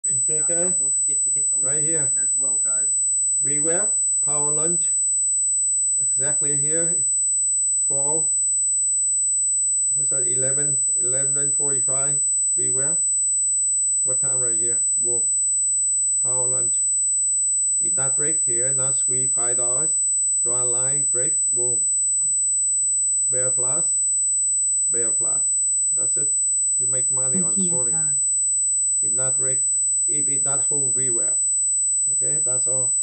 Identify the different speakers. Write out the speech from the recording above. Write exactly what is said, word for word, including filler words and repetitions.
Speaker 1: Okay, okay.
Speaker 2: Don't forget to hit the
Speaker 1: Right
Speaker 2: like
Speaker 1: here.
Speaker 2: button as well, guys.
Speaker 1: V WAP, power lunch. Exactly here. twelve. What's that? eleven, eleven forty-five. V WAP. What time right here? Boom. Power lunch. Did not break here. Not squeeze five dollars. Draw a line. Break. Boom. Bear flash. Bear flash. That's it. You make money on shorting. If not break, if it not hold V WAP. Okay, that's all.